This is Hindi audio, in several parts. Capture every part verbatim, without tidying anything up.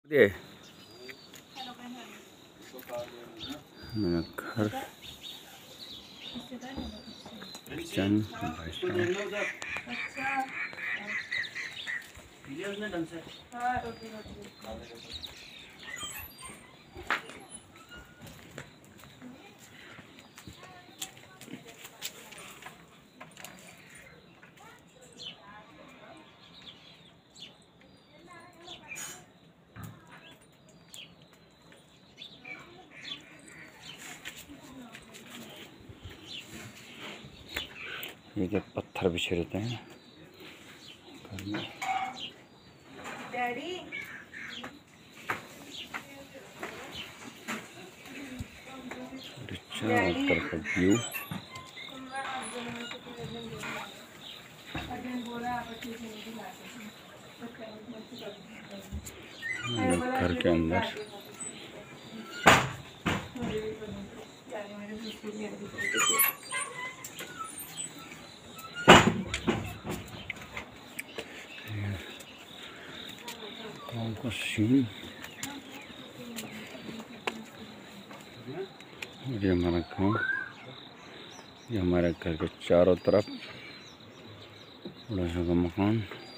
दे मेरा घर किचन ये क्या पत्थर बिछे रहते हैं घर में। डैडी चारों तरफ व्यू घर के अंदर गाँव का सीन। ये हमारा गाँव, ये हमारे घर के चारों तरफ बड़ा सा मकान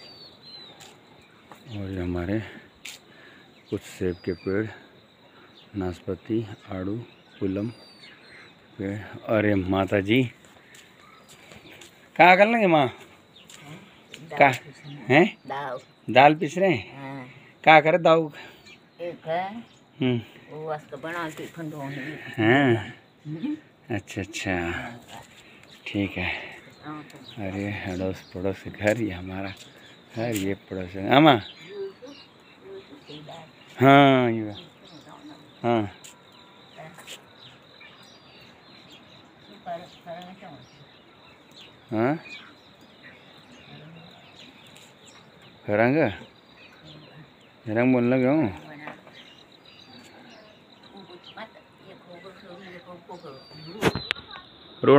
और ये हमारे कुछ सेब के पेड़, नाशपाती, आड़ू, पुलम पेड़। अरे माता जी कहाँ कर लेंगे माँ? का हैं दाल पिस रहे हैं? क्या करे दाऊ? एक है हम्म वो वास्ते बना के खंडोनी। हाँ अच्छा अच्छा ठीक है। अरे अड़ोस पड़ोस घर, ये हमारा घर, ये पड़ोस है आमा। हाँ ये हाँ हाँ रंग रंग बोलने लगा हूँ।